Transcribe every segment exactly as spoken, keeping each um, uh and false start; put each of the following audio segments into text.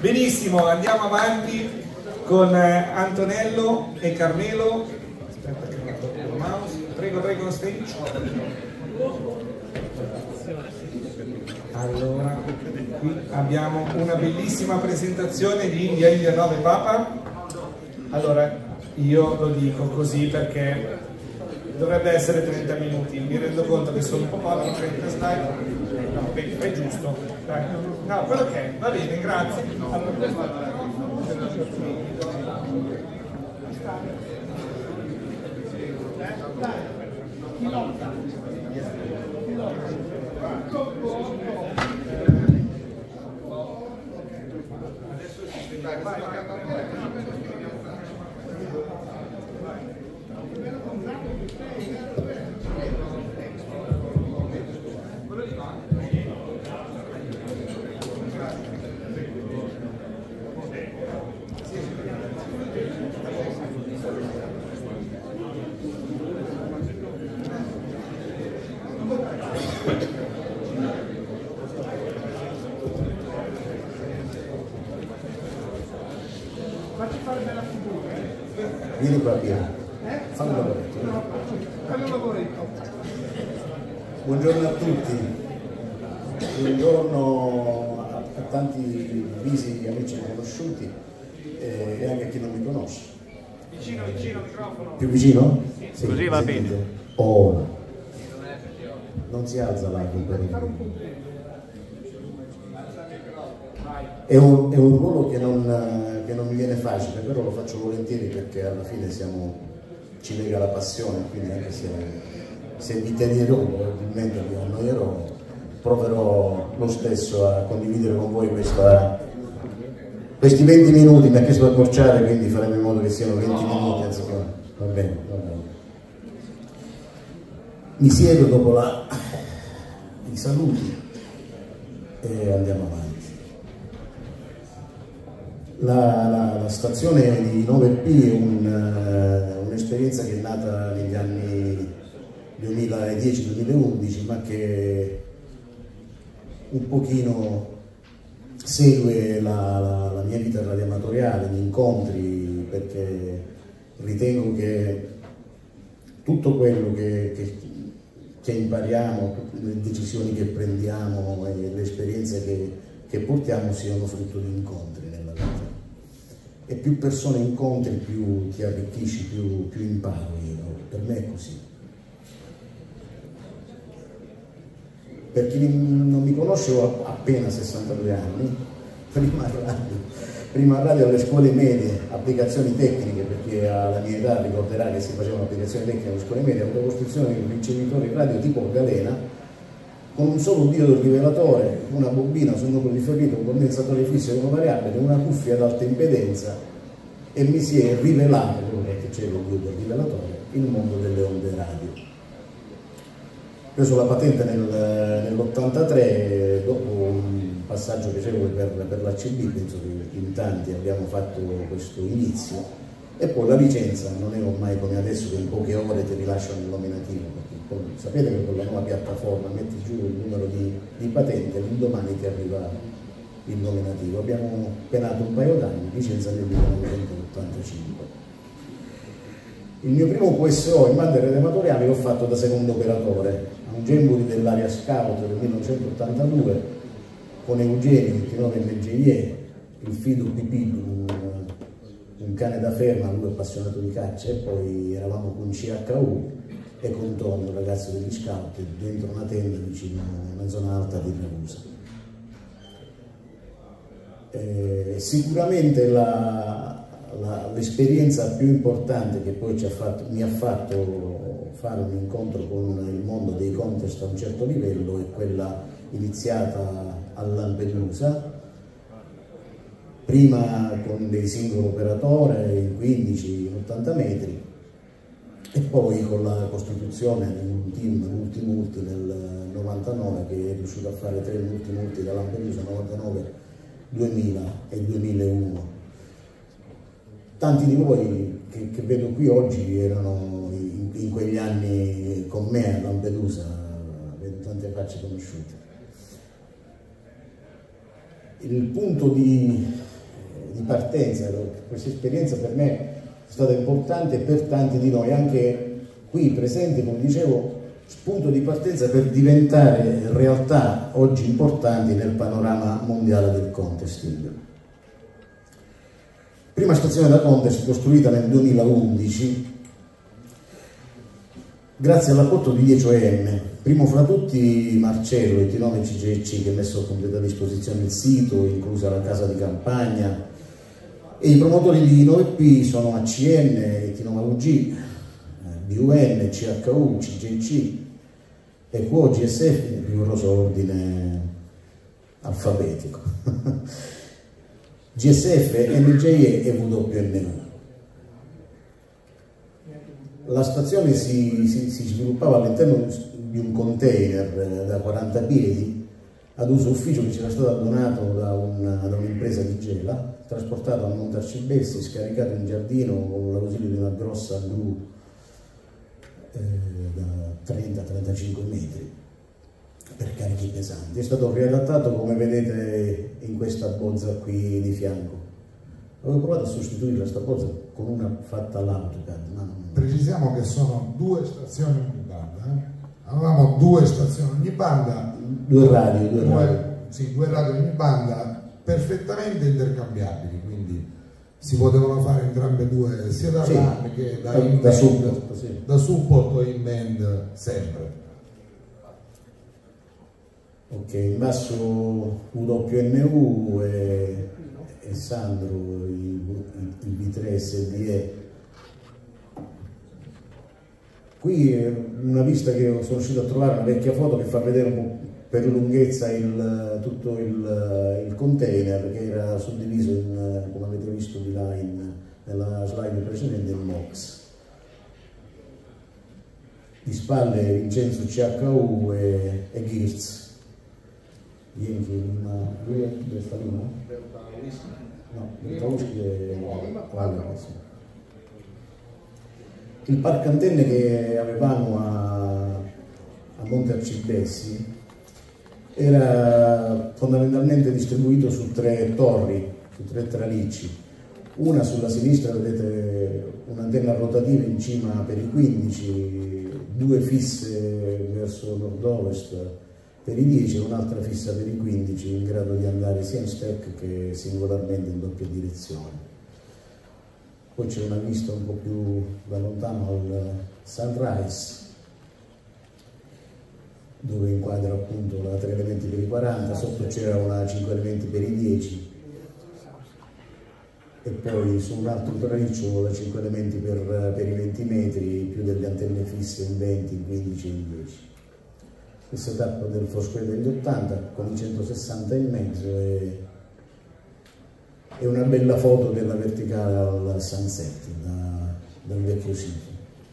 Benissimo, andiamo avanti con Antonello e Carmelo. Aspetta che metto il mouse. Prego, prego, stage. Allora, qui abbiamo una bellissima presentazione di India India nove Papa. Allora, io lo dico così perché dovrebbe essere trenta minuti, mi rendo conto che sono un po' pochi, trenta slide, no, beh, è giusto, dai. No, quello che è, va bene, grazie. Allora, Facci fare bella figura, eh? Vieni qua, Piero. Eh? Fammi un lavoretto. No, fammi un lavoretto. Buongiorno a tutti. Buongiorno a, a tanti visi amici conosciuti eh, e anche a chi non mi conosce. Vicino, vicino al microfono. Più vicino? Sì, così va bene. Oh. Non si alza l'aria per il... È un, è un ruolo che non, che non mi viene facile, però lo faccio volentieri perché alla fine siamo, ci lega la passione, quindi anche se, se vi tedierò, probabilmente vi annoierò, proverò lo stesso a condividere con voi questa, questi venti minuti. Mi ha chiesto di accorciare, quindi faremo in modo che siano venti minuti, anziché... Va bene, va bene. Mi siedo dopo la, i saluti e andiamo avanti. La, la, la stazione di nove P è un, un'esperienza che è nata negli anni duemiladieci duemilaundici, ma che un pochino segue la, la, la mia vita radioamatoriale, gli incontri, perché ritengo che tutto quello che, che, che impariamo, le decisioni che prendiamo e le esperienze che, che portiamo siano frutto di incontri nella vita. E più persone incontri, più ti arricchisci, più, più impari. Per me è così. Per chi non mi conosce, ho appena sessantadue anni, prima a radio, prima a radio alle scuole medie, applicazioni tecniche, perché alla mia età ricorderà che si facevano applicazioni tecniche alle scuole medie, una costruzione di un ricevitore radio tipo galena, con un solo diodo rivelatore, una bobina sul nucleo di ferrito, un condensatore fisso e una variabile, una cuffia ad alta impedenza, e mi si è rivelato, perché c'era il diodo rivelatore, il mondo delle onde radio. Ho preso la patente nel, nell'ottantatré, dopo un passaggio piacevole per, per l'A C B, penso che in tanti abbiamo fatto questo inizio, e poi la licenza non è ormai come adesso che in poche ore ti rilasciano il nominativo. Sapete che con la nuova piattaforma metti giù il numero di, di patente e l'indomani ti arriva il nominativo. Abbiamo penato un paio d'anni, licenza nel millenovecentottantacinque. Il mio primo Q S O in bande radioamatoriali l'ho fatto da secondo operatore a un Gemburi dell'area Scout del millenovecentottantadue con Eugenio ventinove M G I E, il fido Pipì, un, un cane da ferma, lui appassionato di caccia, e poi eravamo con C H U e con Tonio, un ragazzo degli scout, dentro una tenda vicino a una zona alta di Ragusa. Eh, sicuramente l'esperienza più importante che poi ci ha fatto, mi ha fatto fare un incontro con il mondo dei contest a un certo livello è quella iniziata a Lampedusa, prima con dei singoli operatori in quindici ottanta metri, e poi con la costituzione di un team multi-multi nel novantanove che è riuscito a fare tre multi-multi da Lampedusa, novantanove, duemila e duemilauno. Tanti di voi che, che vedo qui oggi erano in, in quegli anni con me a Lampedusa, vedo tante facce conosciute. Il punto di, partenza. Questa esperienza per me è stata importante per tanti di noi, anche qui presenti, come dicevo, spunto di partenza per diventare realtà oggi importanti nel panorama mondiale del contesting. Prima stazione da contest costruita nel duemilaundici grazie all'apporto di dieci O E M, primo fra tutti Marcello e T nove C G C, che ha messo a completa disposizione il sito, inclusa la casa di campagna, e i promotori di nove P sono A C N, T nove U G, B U N, C H U, C G C, E Q O, G S F, in rigoroso ordine alfabetico, G S F, N J E e W N U. La stazione si, si, si sviluppava all'interno di un container da quaranta piedi ad uso ufficio che ci era stato donato da, una, da un'impresa di Gela, trasportato a Monte Arcibessi, scaricato in giardino con l'ausilio di una grossa gru eh, da trenta trentacinque metri per carichi pesanti. È stato riadattato come vedete in questa bozza qui di fianco. Avevo provato a sostituire questa bozza con una fatta all'AutoCAD, ma non... Precisiamo che sono due stazioni ogni banda, eh? Avevamo due stazioni ogni banda, due radio, due, due, radio. Sì, due radio ogni banda perfettamente intercambiabili, quindi si potevano fare entrambe due, sia da sì, RAM che da, da, in da band, support, sì. da support o in band sempre. Ok, in basso U W N U e, e Sandro il, il V tre S D E. Qui è una vista che sono riuscito a trovare, una vecchia foto che fa vedere un po' per lunghezza il, tutto il, il container, che era suddiviso in, come avete visto di là in, nella slide precedente, in box. Di spalle Vincenzo C H U e, e Girz. Vieni che una... dove sta lì, no? No, Bertauschi e... Il parco antenne che avevamo a, a Monte Arcibessi era fondamentalmente distribuito su tre torri, su tre tralicci. Una sulla sinistra, vedete un'antenna rotativa in cima per i quindici, due fisse verso nord-ovest per i dieci e un'altra fissa per i quindici, in grado di andare sia in stack che singolarmente in doppia direzione. Poi c'è una vista un po' più da lontano al Sunrise, dove inquadra appunto la tre elementi per i quaranta, sotto c'era una cinque elementi per i dieci e poi su un altro traliccio la cinque elementi per, per i venti metri, più delle antenne fisse in venti, in quindici e in dieci. Il setup del Foursquare degli ottanta con i centosessanta in mezzo e, e una bella foto della verticale al sunset da, dal vecchio sito.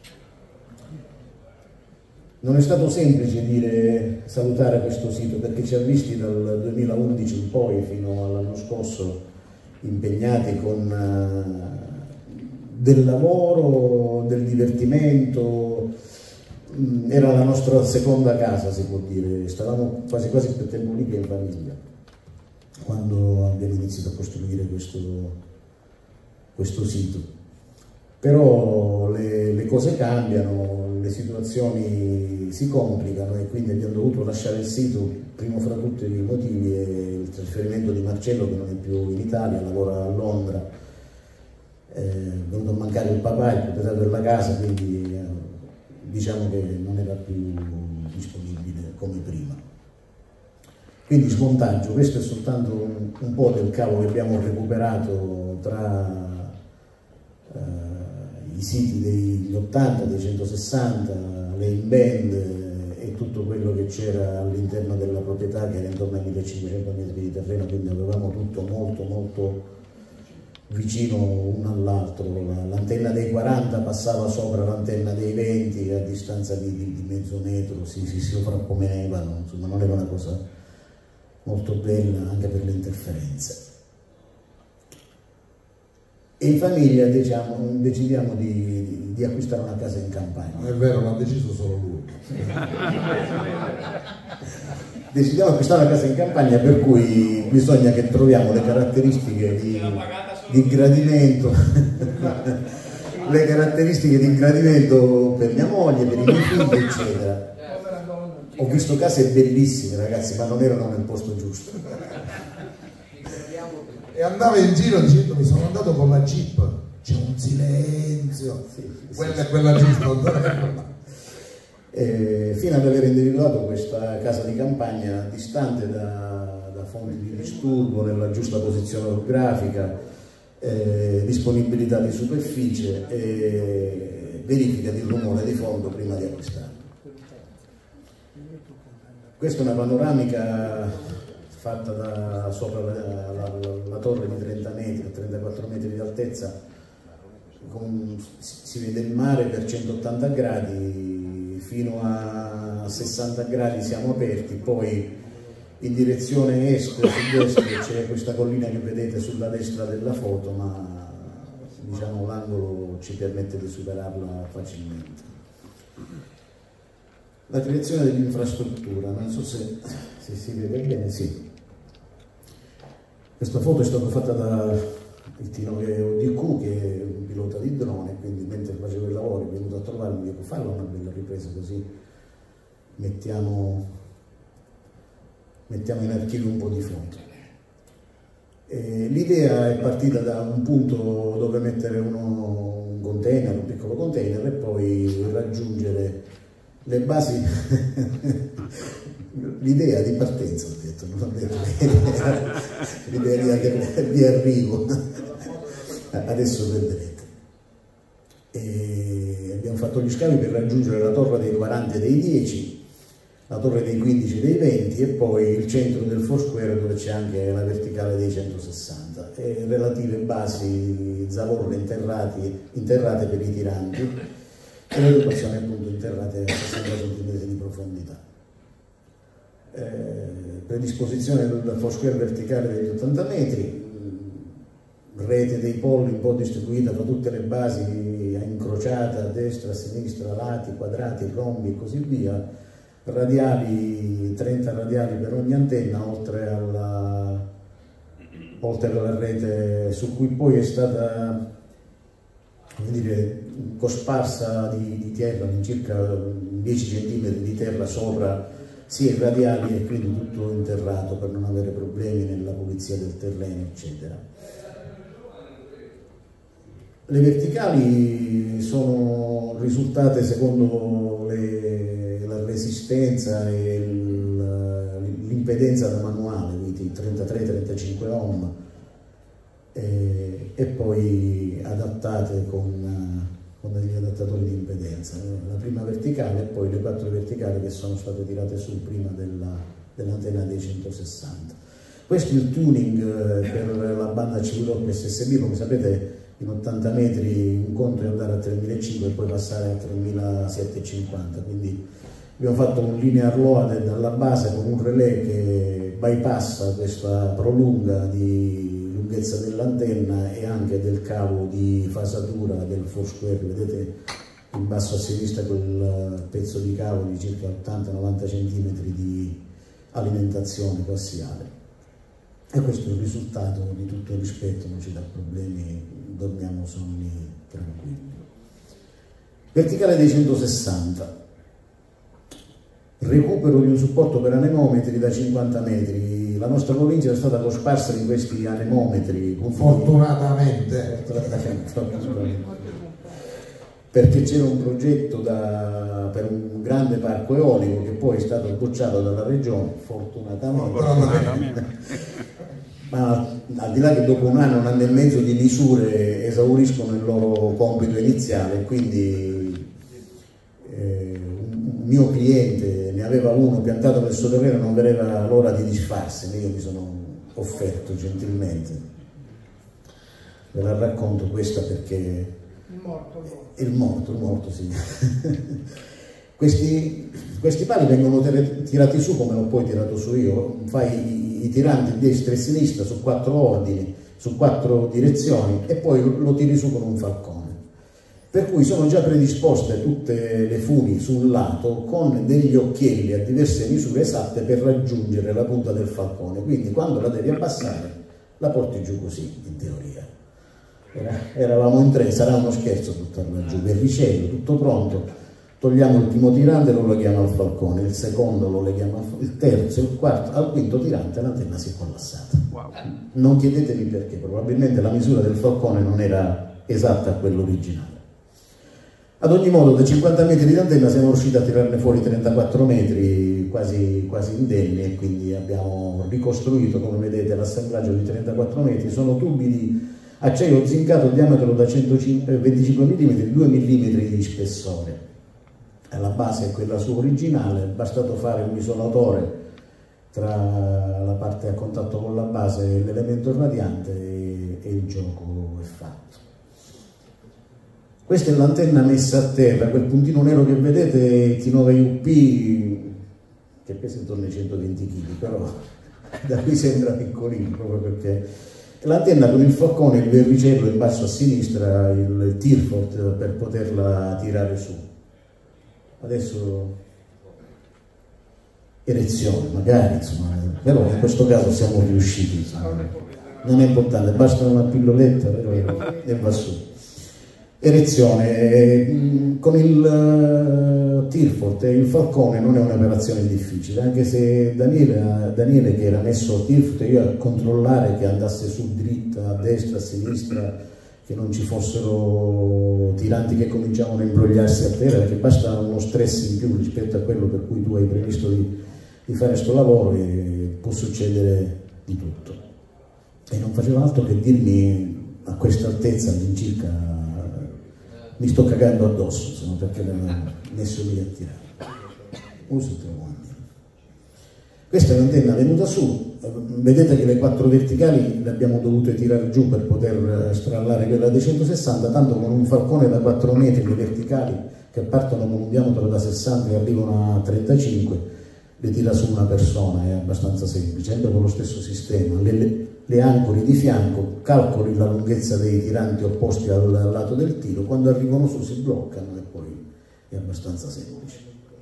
Non è stato semplice dire salutare questo sito, perché ci ha visti dal duemilaundici in poi fino all'anno scorso impegnati con uh, del lavoro, del divertimento. Era la nostra seconda casa, si può dire, stavamo quasi quasi più tempo lì che in famiglia quando abbiamo iniziato a costruire questo, questo sito. Però le, le cose cambiano, le situazioni si complicano e quindi abbiamo dovuto lasciare il sito. Primo fra tutti i motivi è il trasferimento di Marcello, che non è più in Italia, lavora a Londra, è venuto a mancare il papà, il proprietario della casa, quindi eh, diciamo che non era più disponibile come prima. Quindi smontaggio, questo è soltanto un, un po' del cavo che abbiamo recuperato tra eh, i siti degli ottanta, dei centosessanta, le in-band e tutto quello che c'era all'interno della proprietà, che era intorno ai millecinquecento metri di terreno, quindi avevamo tutto molto molto vicino uno all'altro. L'antenna dei quaranta passava sopra l'antenna dei venti a distanza di, di, di mezzo metro, si, si, si sovrapponevano, insomma non era una cosa molto bella anche per le interferenze. E in famiglia diciamo, decidiamo di, di, di acquistare una casa in campagna. Non è vero, l'ha deciso solo lui. Decidiamo di acquistare una casa in campagna, per cui bisogna che troviamo le caratteristiche di... di gradimento, le caratteristiche di gradimento per mia moglie, per i miei figli, eccetera. Ho visto case bellissime, ragazzi, ma non erano nel posto giusto. E andava in giro dicendo: mi sono andato con la Jeep, c'è un silenzio, sì, sì, quella è sì, quella giusta. Eh, fino ad aver individuato questa casa di campagna distante da, da fonti di disturbo, nella giusta posizione orografica, eh, disponibilità di superficie e verifica di rumore di fondo prima di acquistare. Questa è una panoramica fatta da sopra la, la, la, la torre di trenta metri, trentaquattro metri di altezza, con, si vede il mare per centottanta gradi, fino a sessanta gradi siamo aperti, poi in direzione est, sud-est c'è questa collina che vedete sulla destra della foto, ma diciamo l'angolo ci permette di superarla facilmente. La creazione dell'infrastruttura, non so se, se si vede bene, sì. Questa foto è stata fatta da il Tinoe O D Q, che è un pilota di drone, quindi mentre facevo il lavoro è venuto a trovarmi e dico: falla una bella ripresa così mettiamo, mettiamo in archivio un po' di foto. L'idea è partita da un punto dove mettere uno, un container, un piccolo container, e poi raggiungere le basi. L'idea di partenza, ho detto, non ho detto l'idea di, di arrivo. Adesso vedrete. E abbiamo fatto gli scavi per raggiungere la torre dei quaranta e dei dieci, la torre dei quindici e dei venti, e poi il centro del Foursquare, dove c'è anche la verticale dei centosessanta e relative basi zavorre interrati, interrate per i tiranti, e le dotazioni appunto interrate a sessanta centimetri di profondità. Eh, predisposizione del Foursquare verticale degli ottanta metri, rete dei polli un po' distribuita tra tutte le basi, incrociata a destra, a sinistra, lati, quadrati, rombi e così via, radiali, trenta radiali per ogni antenna, oltre alla, oltre alla rete su cui poi è stata, come dire, cosparsa di, di terra, di circa dieci centimetri di terra sopra sia i radiali, e quindi tutto interrato per non avere problemi nella pulizia del terreno, eccetera. Le verticali sono risultate secondo le, la resistenza e l'impedenza da manuale, quindi trentatré trentacinque ohm, e, e poi adattate con, con degli adattatori di impedenza. La prima verticale e poi le quattro verticali che sono state tirate su prima dell'antenna dei centosessanta. Questo è il tuning per la banda C W S S B. Come sapete, in ottanta metri un conto è andare a tremilacinquecento e poi passare a tremilasettecentocinquanta, quindi abbiamo fatto un linear loaded dalla base con un relay che bypassa questa prolunga di lunghezza dell'antenna e anche del cavo di fasatura del Foursquare. Vedete in basso a sinistra quel pezzo di cavo di circa ottanta novanta centimetri di alimentazione coassiale. E questo è il risultato di tutto il rispetto, non ci dà problemi, dormiamo sonni tranquilli. Verticale dei centosessanta. Recupero di un supporto per anemometri da cinquanta metri. La nostra provincia è stata cosparsa di questi anemometri. Fortunatamente. Perché c'era un progetto da, per un grande parco eolico che poi è stato bocciato dalla regione, fortunatamente. fortunatamente. Ma al di là che dopo un anno, un anno e mezzo di misure esauriscono il loro compito iniziale, quindi eh, un mio cliente ne aveva uno piantato nel suo terreno, non vedeva l'ora di disfarsene, io mi sono offerto gentilmente. Ve la racconto questa perché... Il morto. Il morto, il morto, sì. Questi, questi pali vengono tirati su come l'ho poi tirato su io, fai i tiranti destra e sinistra su quattro ordini, su quattro direzioni, e poi lo tiri su con un falcone. Per cui sono già predisposte tutte le funi sul lato con degli occhielli a diverse misure esatte per raggiungere la punta del falcone, quindi quando la devi abbassare la porti giù così, in teoria. Era, eravamo in tre, sarà uno scherzo buttarlo laggiù, verricello, tutto pronto, togliamo il primo tirante e lo leghiamo al falcone, il secondo lo leghiamo al falcone, il terzo, il quarto, al quinto tirante l'antenna si è collassata. Wow. Non chiedetemi perché, probabilmente la misura del falcone non era esatta a quella originale. Ad ogni modo, da cinquanta metri di antenna siamo riusciti a tirarne fuori trentaquattro metri, quasi, quasi indenni, e quindi abbiamo ricostruito, come vedete, l'assemblaggio di trentaquattro metri. Sono tubi di acciaio zincato, diametro da centoventicinque millimetri, due millimetri di spessore. La base è quella sua originale, è bastato fare un isolatore tra la parte a contatto con la base e l'elemento radiante e, e il gioco è fatto. Questa è l'antenna messa a terra, quel puntino nero che vedete, T nove U P, che pesa intorno ai centoventi chili, però da qui sembra piccolino, proprio perché l'antenna con il falcone, il verricello in basso a sinistra, il Tirfort per poterla tirare su. Adesso erezione, magari, insomma, però in questo caso siamo riusciti, insomma. Non è importante, basta una pilloletta e va su. Erezione, con il Tirfort e il falcone non è un'operazione difficile, anche se Daniele, Daniele che era messo al Tirfort, io a controllare che andasse su dritta, a destra, a sinistra, che non ci fossero tiranti che cominciavano a imbrogliarsi a terra, perché basta uno stress in più rispetto a quello per cui tu hai previsto di, di fare questo lavoro e può succedere di tutto. E non faceva altro che dirmi a questa altezza all'incirca mi sto cagando addosso, insomma, perché mi hanno messo lì a tirare. Uso Questa è l'antenna venuta su, vedete che le quattro verticali le abbiamo dovute tirare giù per poter strallare quella dei centosessanta, tanto con un falcone da quattro metri, le verticali che partono con un diametro da sessanta e arrivano a trentacinque, le tira su una persona, è abbastanza semplice, sempre con lo stesso sistema. Le, le ancori di fianco, calcoli la lunghezza dei tiranti opposti al lato del tiro, quando arrivano su si bloccano e poi è abbastanza semplice.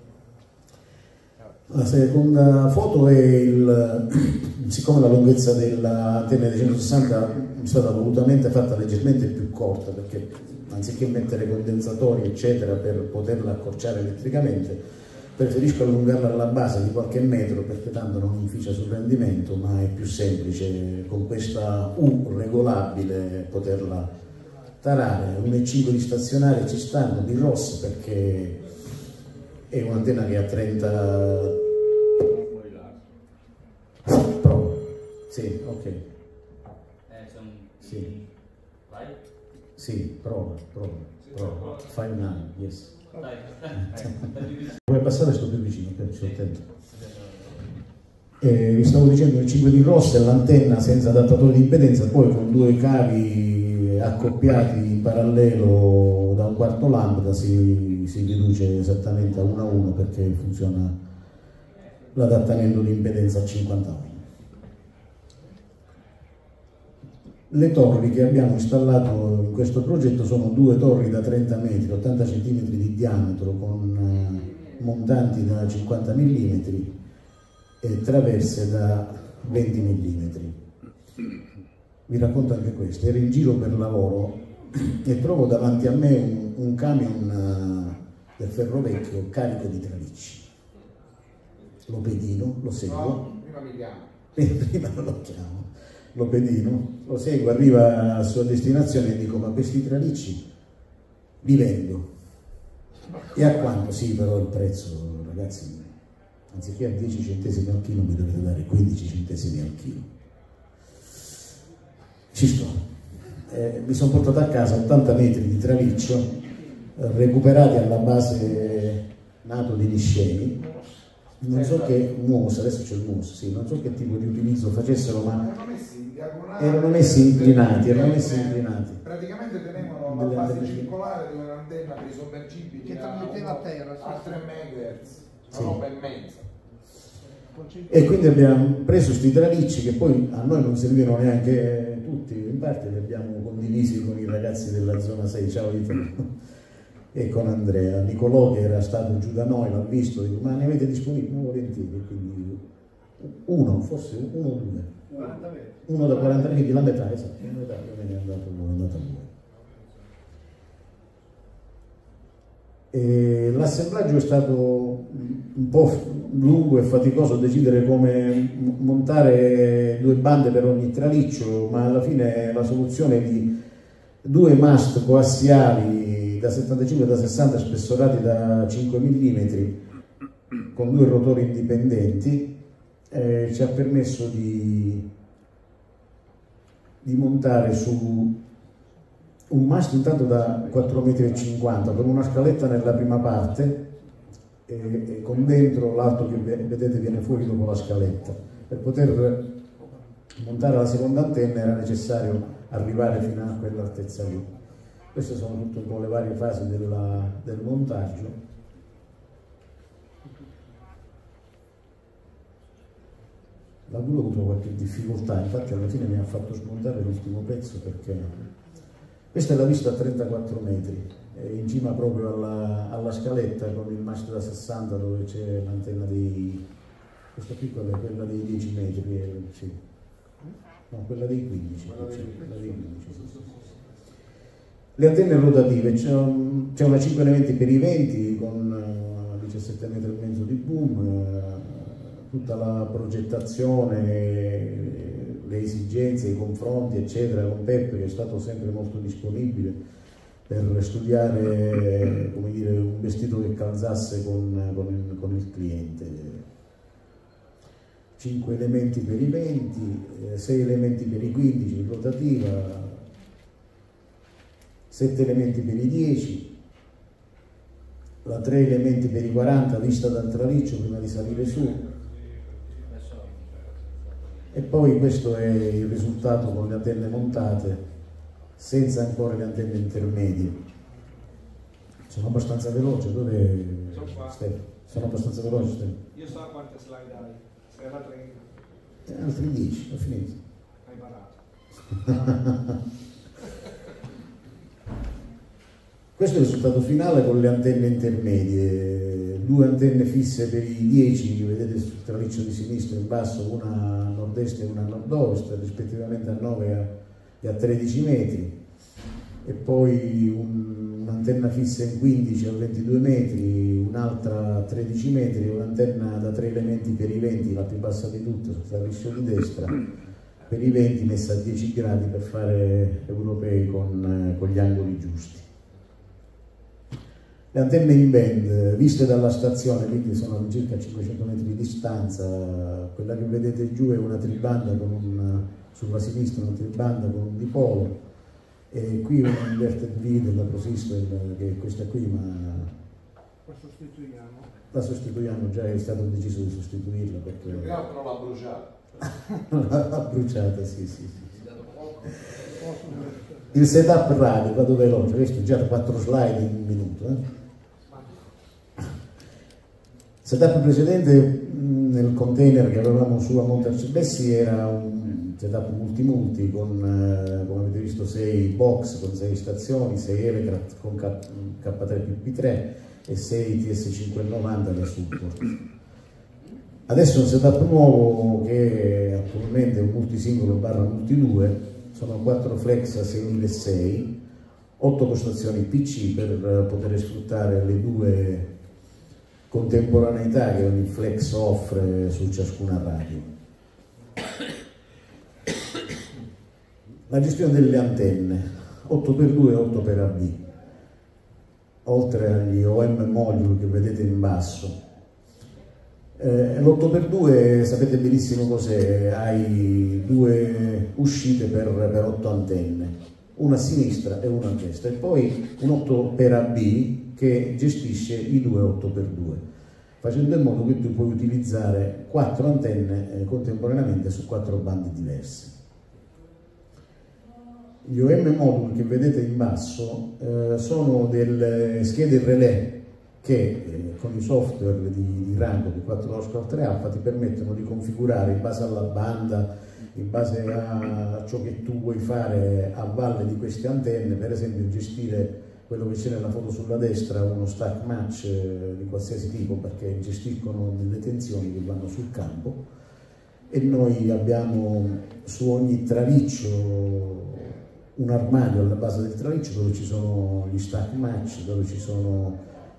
La seconda foto è il, siccome la lunghezza dell'antenna dei centosessanta è stata volutamente fatta leggermente più corta, perché anziché mettere condensatori eccetera per poterla accorciare elettricamente, preferisco allungarla alla base di qualche metro, perché tanto non inficia sul rendimento, ma è più semplice con questa U regolabile poterla tarare. uno virgola cinque di stazionarie ci stanno, di Ross, perché è un'antenna che ha trenta... Prova. Sì, ok. Sì. Sì, prova, prova, prova. Fai nine, yes. Come passare sto più vicino, ok, sto attento. Eh, vi stavo dicendo, il cinque di Ross è l'antenna senza adattatore di impedenza, poi con due cavi accoppiati in parallelo da un quarto lambda si, si riduce esattamente a uno a uno, perché funziona l'adattamento di impedenza a cinquanta ohm. Le torri che abbiamo installato in questo progetto sono due torri da trenta metri, ottanta centimetri di diametro, con eh, montanti da cinquanta millimetri e traverse da venti millimetri. Vi racconto anche questo. Ero in giro per lavoro e trovo davanti a me un, un camion uh, del Ferrovecchio carico di tralicci. Lo pedino, lo seguo. No, prima mi chiamo. Prima lo chiamo. Lo pedino, lo seguo, arriva a sua destinazione e dico: ma questi tralicci li vendo? E a quanto? Sì, però il prezzo, ragazzi, anziché a dieci centesimi al chilo mi dovete dare quindici centesimi al chilo. Ci sto. Eh, mi sono portato a casa ottanta metri di traliccio eh, recuperati alla base nato di Niscemi. Non so che mus, adesso c'è il mus, sì, non so che tipo di utilizzo facessero, ma erano messi inclinati, erano messi inclinati. Praticamente tenevano la base circolare di un'antenna per i sommergibili che trasmetteva a terra a tre megahertz, una roba immensa. E quindi abbiamo preso questi tralicci che poi a noi non servivano neanche tutti, in parte li abbiamo condivisi con i ragazzi della zona sei, ciao Italo, e con Andrea. Nicolò, che era stato giù da noi, l'ha visto, dico: ma ne avete disponibili? Non volentieri, quindi uno, forse uno o due, uno da quaranta metri, la metà, esatto, la metà, è andato, è andato a lui. L'assemblaggio è stato un po' lungo e faticoso decidere come montare due bande per ogni traliccio, ma alla fine la soluzione di due mast coassiali da settantacinque e da sessanta spessorati da cinque millimetri con due rotori indipendenti eh, ci ha permesso di, di montare su un mast intanto da quattro virgola cinquanta metri con una scaletta nella prima parte e, e con dentro l'altro che vedete viene fuori dopo la scaletta. Per poter montare la seconda antenna era necessario arrivare fino a quell'altezza lì. Queste sono tutte un po' le varie fasi della, del montaggio. La Gulu ha avuto qualche difficoltà, infatti alla fine mi ha fatto smontare l'ultimo pezzo perché questa è la vista a trentaquattro metri, in cima proprio alla, alla scaletta con il mast da sessanta dove c'è l'antenna dei... questa piccola è quella dei dieci metri, eh, sì. No, quella dei quindici. Quella dei quindici sì, sì, sì. Le antenne rotative, c'è un, una cinque venti per i venti con uh, diciassette metri e mezzo di boom, uh, tutta la progettazione, le esigenze, i confronti eccetera con Peppe che è stato sempre molto disponibile per studiare come dire, un vestito che calzasse con, con, il, con il cliente. cinque elementi per i venti, sei elementi per i quindici in rotativa, sette elementi per i dieci, la tre elementi per i quaranta vista dal traliccio prima di salire su. E poi questo è il risultato con le antenne montate senza ancora le antenne intermedie. Sono abbastanza veloce, dove Stefano? Sono abbastanza veloce, Stefano? Io so quante slide hai, sei alla trenta. Eh, altri dieci, ho finito. Hai parato. Questo è il risultato finale con le antenne intermedie, due antenne fisse per i dieci, vedete sul traliccio di sinistra in basso, una a nord-est e una a nord-ovest, rispettivamente a nove e a tredici metri, e poi un'antenna fissa in quindici a ventidue metri, un'altra a tredici metri, un'antenna da tre elementi per i venti, la più bassa di tutte, sul traliccio di destra, per i venti messa a dieci gradi per fare europei con, con gli angoli giusti. Le antenne in band viste dalla stazione, quindi sono a circa cinquecento metri di distanza, quella che vedete giù è una tribanda con un, sulla sinistra una tribanda con un dipolo e qui un inverted V della ProSystem che è questa qui, ma la sostituiamo. La sostituiamo, già è stato deciso di sostituirla perché... Più che altro l'ha bruciata. L'ha bruciata, sì, sì, sì. Il setup radio, vado veloce, questo già quattro slide in un minuto. Eh? Setup precedente nel container che avevamo su a Monte Arcibessi era un setup multi-multi con, eh, come avete visto, sei box con sei stazioni, sei Electrat con K tre P P tre e sei T S cinquecentonovanta da support. Adesso è un setup nuovo che attualmente è un multisingolo barra multi due, sono quattro flex a seimilasei, otto postazioni P C per poter sfruttare le due contemporaneità che ogni flex offre su ciascuna radio. La gestione delle antenne, otto per due e otto per A B, oltre agli O M module che vedete in basso. Eh, l'otto per due sapete benissimo cos'è, hai due uscite per, per otto antenne, una a sinistra e una a destra, e poi un otto per A B che gestisce i due otto per due, facendo in modo che tu puoi utilizzare quattro antenne eh, contemporaneamente su quattro bande diverse. Gli O M module che vedete in basso eh, sono delle schede relè che eh, con i software di, di Rango di quattro Oscar tre Alpha ti permettono di configurare in base alla banda, in base a ciò che tu vuoi fare a valle di queste antenne, per esempio gestire quello che c'è nella foto sulla destra, uno stack match eh, di qualsiasi tipo, perché gestiscono delle tensioni che vanno sul campo, e noi abbiamo su ogni traliccio un armadio alla base del traliccio dove ci sono gli stack match, dove ci sono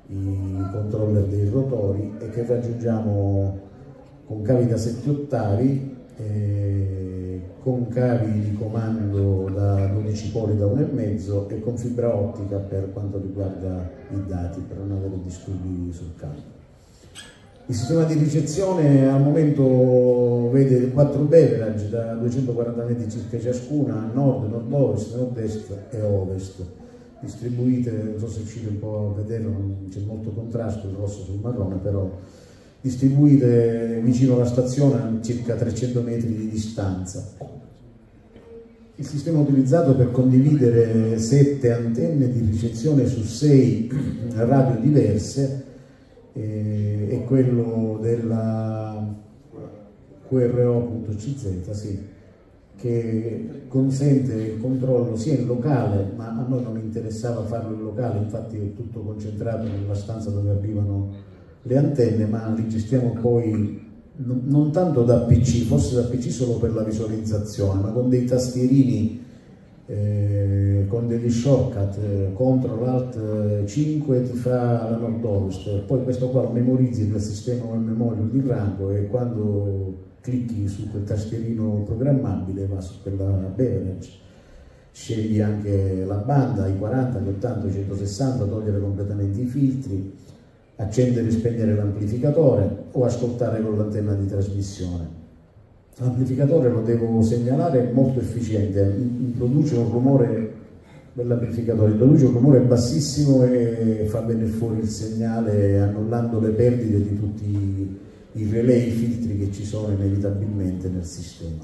i controller dei rotori, e che raggiungiamo con cavi da sette ottavi, eh, con cavi di comando da dodici poli da uno virgola cinque e con fibra ottica per quanto riguarda i dati, per non avere disturbi sul campo. Il sistema di ricezione al momento vede quattro beverage da duecentoquaranta metri circa ciascuna, a nord, nord-ovest, nord-est e ovest, distribuite, non so se riuscite un po' a vedere, c'è molto contrasto, il rosso sul marrone, però distribuite vicino alla stazione a circa trecento metri di distanza. Il sistema utilizzato per condividere sette antenne di ricezione su sei radio diverse eh, è quello della Q R O punto C Z, sì, che consente il controllo sia in locale, ma a noi non interessava farlo in locale, infatti è tutto concentrato nella stanza dove arrivano le antenne, ma li gestiamo poi non, non tanto da P C, forse da P C solo per la visualizzazione, ma con dei tastierini, eh, con degli shortcut, eh, Control Alt cinque ti fa la nord-ovest, poi questo qua lo memorizzi nel sistema in memoria di rango e quando clicchi su quel tastierino programmabile va su quella beverage. Scegli anche la banda, i quaranta, gli ottanta, i centosessanta, togliere completamente i filtri, accendere e spegnere l'amplificatore o ascoltare con l'antenna di trasmissione. L'amplificatore, lo devo segnalare, è molto efficiente, introduce un rumore dell'amplificatore, introduce un rumore bassissimo e fa venire fuori il segnale annullando le perdite di tutti i relay, i filtri che ci sono inevitabilmente nel sistema.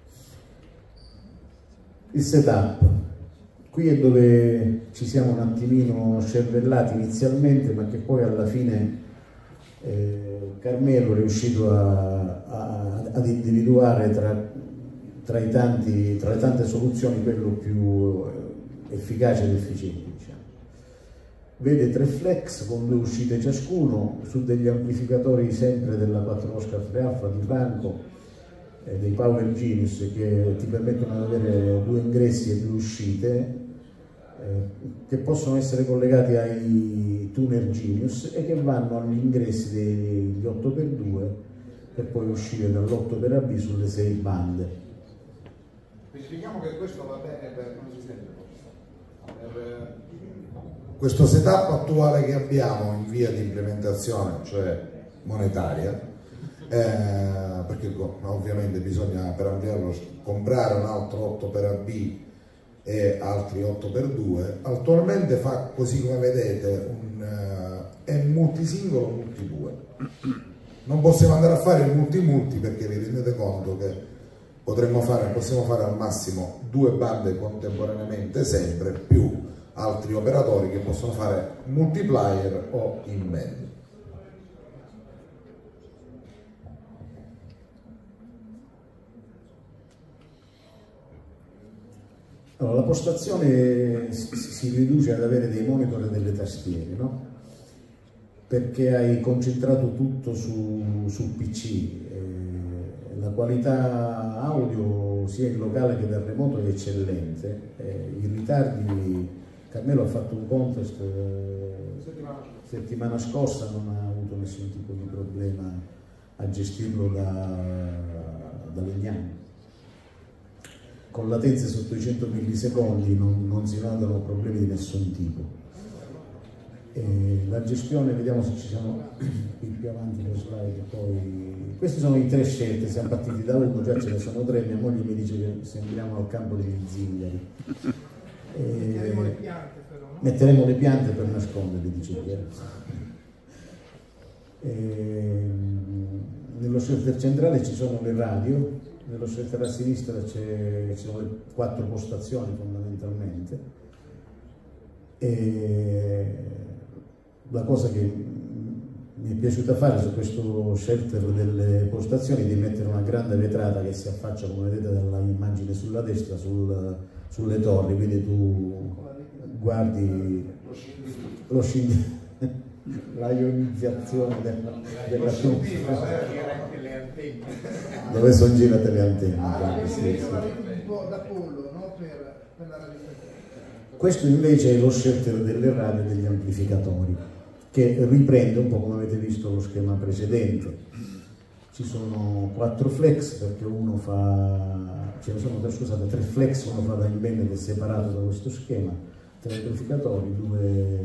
Il setup. Qui è dove ci siamo un attimino scervellati inizialmente, ma che poi alla fine eh, Carmelo è riuscito a, a, ad individuare tra, tra, i tanti, tra le tante soluzioni quello più efficace ed efficiente. Diciamo. Vede tre flex con due uscite ciascuno, su degli amplificatori sempre della quattro Oscar tre Alpha di Franco, eh, dei Power Genius, che ti permettono di avere due ingressi e due uscite, che possono essere collegati ai tuner Genius e che vanno agli ingressi degli otto per due per poi uscire dall'otto per A B sulle sei bande. Specifichiamo che questo va bene per, come si sente, per questo setup attuale che abbiamo in via di implementazione, cioè monetaria, eh, perché ovviamente bisogna per ampliarlo comprare un altro otto per A B e altri otto per due, attualmente fa, così come vedete, un, uh, è multisingolo multi due. Non possiamo andare a fare il multi multi perché vi rendete conto che potremmo fare, possiamo fare al massimo due bande contemporaneamente sempre, più altri operatori che possono fare multiplier o in band. Allora, la postazione si, si riduce ad avere dei monitor e delle tastiere, no? Perché hai concentrato tutto su, su P C, eh, la qualità audio sia in locale che da remoto è eccellente, eh, i ritardi, Carmelo ha fatto un contest eh, settimana. settimana scorsa, non ha avuto nessun tipo di problema a gestirlo da, da Legnano. Con latenze sotto i cento millisecondi non, non si notano problemi di nessun tipo. E la gestione, vediamo se ci siamo qui più avanti le slide, poi queste sono le tre scelte, siamo partiti da uno, già ce ne sono tre, mia moglie mi dice che sembriamo al campo degli zingari. E metteremo le piante però, no? Metteremo le piante per nasconderle, dice Piero. E nello shelter centrale ci sono le radio. Nello shelter a sinistra ci sono le quattro postazioni fondamentalmente, e la cosa che mi è piaciuta fare su questo shelter delle postazioni è di mettere una grande vetrata che si affaccia, come vedete dall'immagine sulla destra, sul, sulle torri, quindi tu guardi lo scindino, la ionizzazione della, della dove sono girate le antenne. Ah, sì, sì. un po' da pollo, no? per, per la Questo invece è lo shelter delle radio e degli amplificatori. che riprende un po' come avete visto lo schema precedente. Ci sono quattro flex perché uno fa, ce ne sono tre, scusate, tre flex, uno fa da embedded che è separato da questo schema, tre amplificatori, due,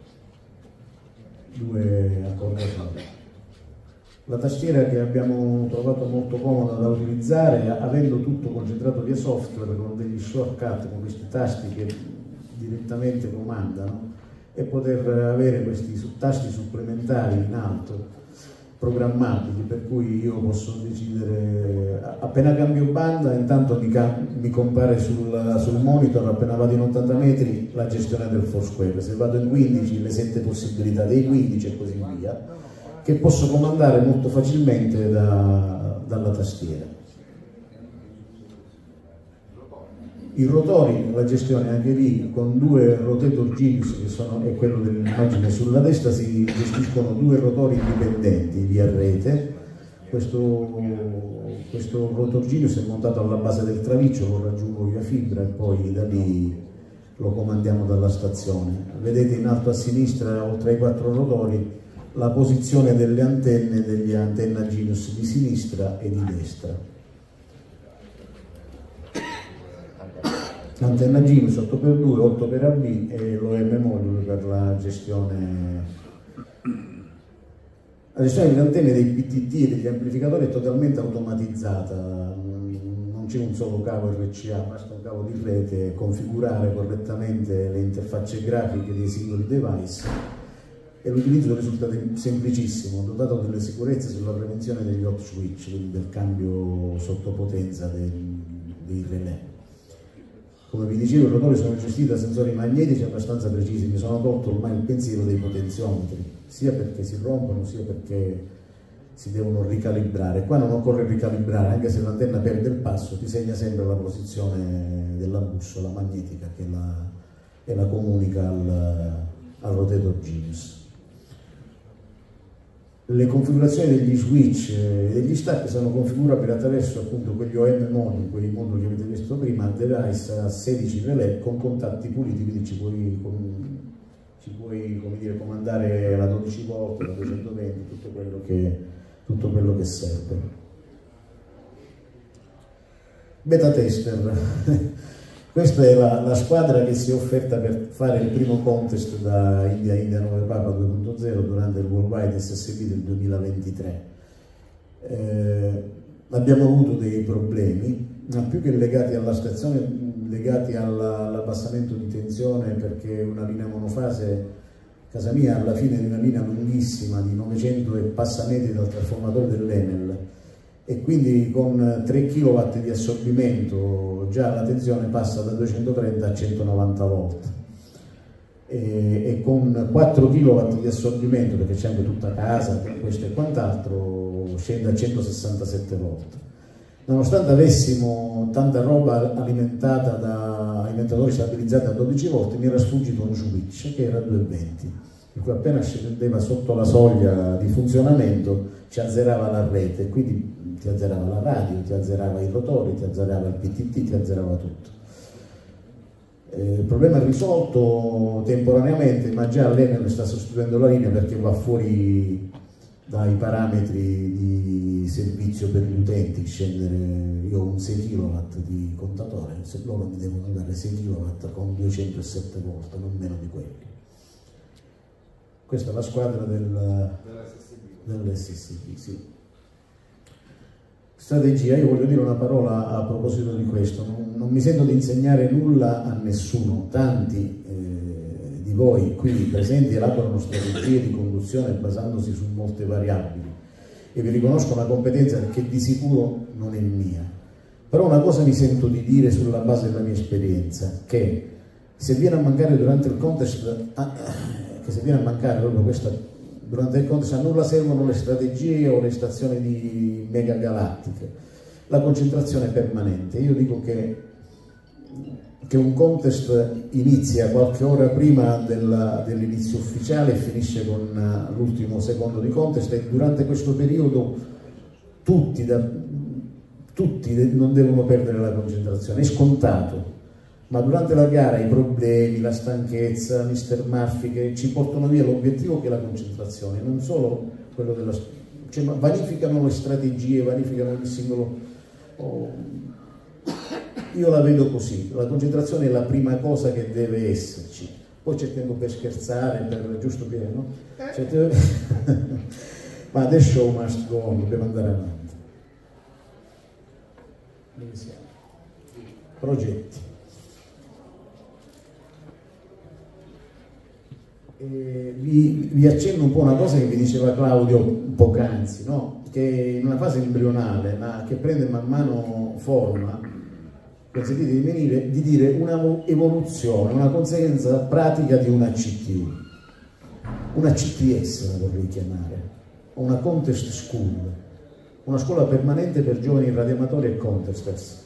due accordatori. La tastiera che abbiamo trovato molto comoda da utilizzare, avendo tutto concentrato via software con degli shortcut, con questi tasti che direttamente comandano, e poter avere questi tasti supplementari in alto programmabili, per cui io posso decidere, appena cambio banda intanto mi, mi compare sul, sul monitor, appena vado in ottanta metri, la gestione del Foursquare, se vado in quindici le sette possibilità dei quindici e così via, che posso comandare molto facilmente da, dalla tastiera. I rotori, la gestione anche lì, con due Rotator Genius, che sono, è quello dell'immagine sulla destra, si gestiscono due rotori indipendenti via rete. Questo, questo Rotor Genius è montato alla base del traliccio, lo raggiungo via fibra e poi da lì lo comandiamo dalla stazione. Vedete in alto a sinistra, oltre ai quattro rotori, la posizione delle antenne degli antenna Genius di sinistra e di destra. L'antenna Genius otto per due, otto per A B e l'O M modulo per la gestione. La gestione delle antenne, dei P T T e degli amplificatori è totalmente automatizzata, non c'è un solo cavo R C A, basta un cavo di rete, configurare correttamente le interfacce grafiche dei singoli device e l'utilizzo risulta semplicissimo, dotato delle sicurezze sulla prevenzione degli hot switch, quindi del cambio sottopotenza dei, dei relè. Come vi dicevo, i rotori sono gestiti da sensori magnetici abbastanza precisi, mi sono tolto ormai il pensiero dei potenziometri, sia perché si rompono sia perché si devono ricalibrare. Qua non occorre ricalibrare, anche se l'antenna perde il passo, ti segna sempre la posizione della bussola magnetica che la, che la comunica al, al Rotator Genius. Le configurazioni degli switch e degli stack sono configurabili attraverso appunto quegli O M moduli, quei moduli che avete visto prima, al device a sedici relè con contatti puliti, quindi ci puoi, com, ci puoi come dire, comandare la dodici volt, la duecentoventi, tutto quello che, tutto quello che serve. Beta tester. Questa è la, la squadra che si è offerta per fare il primo contest da India India nove Papa due punto zero durante il Worldwide S S B del duemilaventitré. Eh, abbiamo avuto dei problemi, ma più che legati alla stazione, legati all'abbassamento di tensione, perché una linea monofase, casa mia alla fine di una linea lunghissima di novecento e passa metri dal trasformatore dell'Enel, e quindi con tre chilowatt di assorbimento già la tensione passa da duecentotrenta a centonovanta volt e, e con quattro chilowatt di assorbimento, perché c'è anche tutta casa, questo e quant'altro, scende a centosessantasette volt. Nonostante avessimo tanta roba alimentata da alimentatori stabilizzati a dodici volt, mi era sfuggito un switch che era a duecentoventi, per cui appena scendeva sotto la soglia di funzionamento ci azzerava la rete, quindi ti azzerava la radio, ti azzerava i rotori, ti azzerava il P T T, ti azzerava tutto. Eh, il problema è risolto temporaneamente, ma già l'Enel sta sostituendo la linea perché va fuori dai parametri di servizio per gli utenti scendere. Io ho un sei chilowatt di contatore, se loro mi devono dare sei chilowatt con duecentosette volt, non meno di quelli. Questa è la squadra del, dell'S S B, sì. Strategia, io voglio dire una parola a proposito di questo, non, non mi sento di insegnare nulla a nessuno, tanti eh, di voi qui presenti elaborano strategie di conduzione basandosi su molte variabili e vi riconosco una competenza che di sicuro non è mia, però una cosa mi sento di dire sulla base della mia esperienza, che se viene a mancare durante il contest, ah, che se viene a mancare proprio questa durante il contest, a nulla servono le strategie o le stazioni di mega galattiche, la concentrazione è permanente. Io dico che, che un contest inizia qualche ora prima dell'inizio ufficiale e finisce con l'ultimo secondo di contest, e durante questo periodo tutti, da, tutti non devono perdere la concentrazione, è scontato. ma durante la gara i problemi, la stanchezza, mister Murphy che ci portano via l'obiettivo che è la concentrazione, non solo quello della, cioè, vanificano le strategie, vanificano il singolo. Oh, io la vedo così, la concentrazione è la prima cosa che deve esserci, poi c'è tempo per scherzare, per giusto che no? Cioè, ma the show must go on, dobbiamo andare avanti. Iniziamo. Progetti. Eh, vi, vi accenno un po' una cosa che vi diceva Claudio poc'anzi, no? Che in una fase embrionale, ma che prende man mano forma, consentite di, venire, di dire una evoluzione, una conseguenza pratica di una C T U, una C T S la vorrei chiamare, una contest school, una scuola permanente per giovani radioamatori e contesters.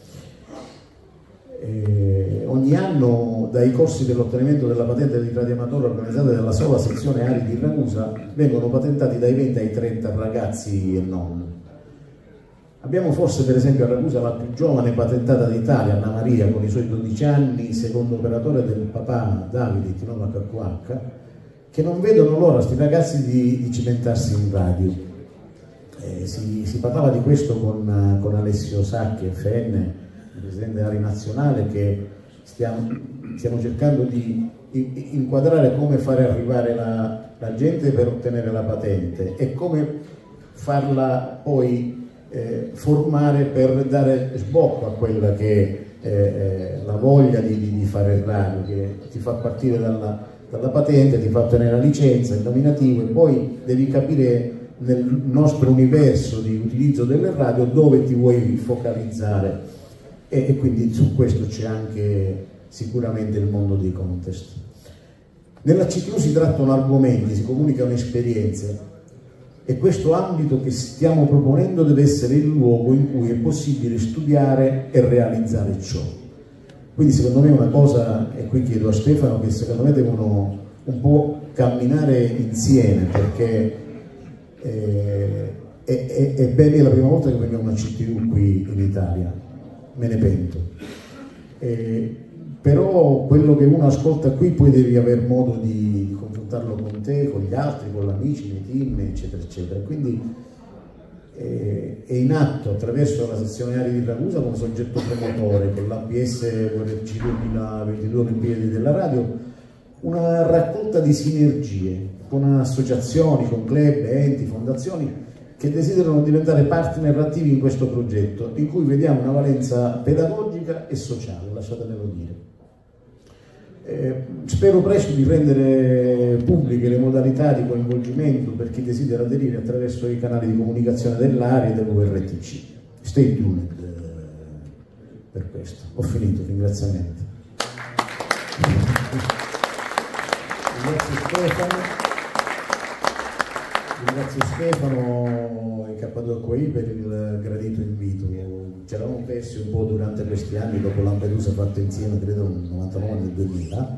Eh, ogni anno dai corsi dell'ottenimento della patente di radioamatore organizzata dalla sola sezione Ari di Ragusa vengono patentati dai venti ai trenta ragazzi e non. Abbiamo forse per esempio a Ragusa la più giovane patentata d'Italia, Anna Maria, con i suoi dodici anni, secondo operatore del papà Davide Tinova K Q H, che non vedono l'ora, sti ragazzi, di, di cimentarsi in radio. Eh, si, si parlava di questo con, con Alessio Sacchi, F N, il presidente dell'A R I nazionale, che stiamo, stiamo cercando di inquadrare come fare arrivare la, la gente per ottenere la patente e come farla poi Eh, formare per dare sbocco a quella che è eh, la voglia di, di, di fare il radio, che ti fa partire dalla, dalla patente, ti fa ottenere la licenza, il nominativo, e poi devi capire nel nostro universo di utilizzo delle radio dove ti vuoi focalizzare, e, e quindi su questo c'è anche sicuramente il mondo dei contest. Nella C T U si trattano argomenti, si comunicano esperienze, e questo ambito che stiamo proponendo deve essere il luogo in cui è possibile studiare e realizzare ciò. Quindi secondo me è una cosa, e qui chiedo a Stefano, che secondo me devono un po' camminare insieme, perché eh, è, è, è bene, è la prima volta che vengo a una C T U qui in Italia, me ne pento. Eh, però quello che uno ascolta qui poi devi avere modo di, di confrontarlo con te, con gli altri, con gli amici, nei team, eccetera, eccetera. Quindi eh, è in atto attraverso la sezione Ari di Ragusa come soggetto promotore, con l'A P S V R C duemilaventidue Olimpiadi della radio, una raccolta di sinergie con associazioni, con club, enti, fondazioni che desiderano diventare partner attivi in questo progetto, in cui vediamo una valenza pedagogica e sociale, lasciatemelo dire. Eh, spero presto di rendere pubbliche le modalità di coinvolgimento per chi desidera aderire attraverso i canali di comunicazione dell'A R I e dell'U R T C. Stay tuned eh, per questo. Ho finito, ringraziamenti. Ringrazio Stefano, ringrazio Stefano e K due Q I per il gradito invito. Ce l'avevamo persi un po' durante questi anni, dopo Lampedusa fatto insieme, credo nel novantanove nel duemila.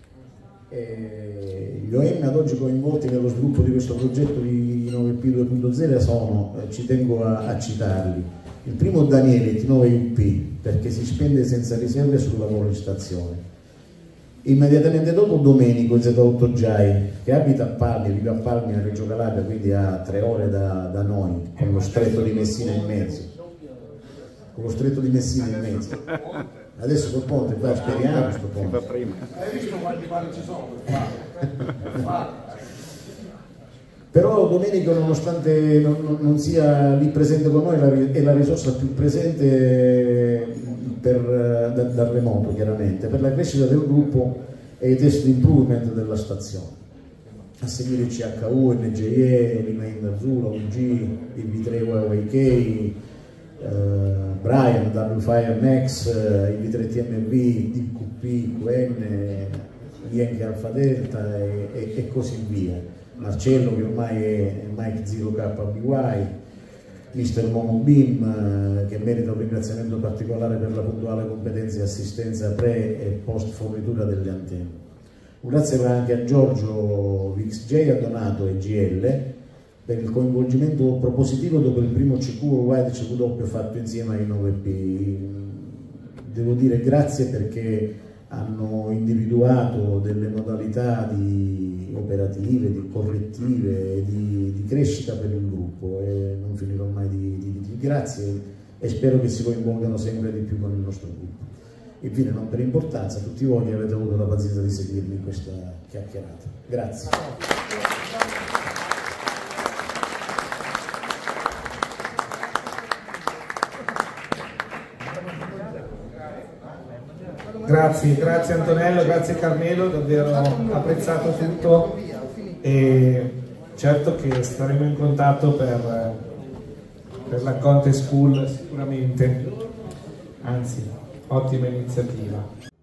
E gli O M ad oggi coinvolti nello sviluppo di questo progetto di nove P due punto zero sono, eh, ci tengo a, a citarli, il primo Daniele T nove U P, perché si spende senza riserve sul lavoro in stazione. Immediatamente dopo Domenico Z otto Giai, che abita a Palmi, vive a Palmi a Reggio Calabria, quindi a tre ore da, da noi, con lo stretto di Messina in mezzo. Con lo stretto di Messina in mezzo. Adesso col ponte, qua speriamo sto ponte. Hai visto quanti pali ci sono per fare? Però Domenico, nonostante non, non sia lì presente con noi, è la risorsa più presente per, da, dal remoto, chiaramente, per la crescita del gruppo e i test di improvement della stazione. A seguire il C H U, N J E, Remain Azzurro, U G, il V tre Huawei K, Uh, Brian, W Fire Nex, uh, I V tre T M V, D Q P, Q N, Yankee Alpha Delta e, e, e così via. Marcello, che ormai è Mike zero K B Y, mister Momo Beam, uh, che merita un ringraziamento particolare per la puntuale competenza e assistenza pre e post fornitura delle antenne. Un grazie anche a Giorgio V X J, a Donato e G L per il coinvolgimento propositivo dopo il primo C Q Wide C W fatto insieme ai nove P. devo dire grazie perché hanno individuato delle modalità di operative, di correttive, di, di crescita per il gruppo e non finirò mai di, di, di grazie e spero che si coinvolgano sempre di più con il nostro gruppo. Infine, non per importanza, tutti voi che avete avuto la pazienza di seguirmi in questa chiacchierata. Grazie. Grazie, grazie Antonello, grazie Carmelo, davvero apprezzato tutto e certo che staremo in contatto per, per la Conte School sicuramente, anzi ottima iniziativa.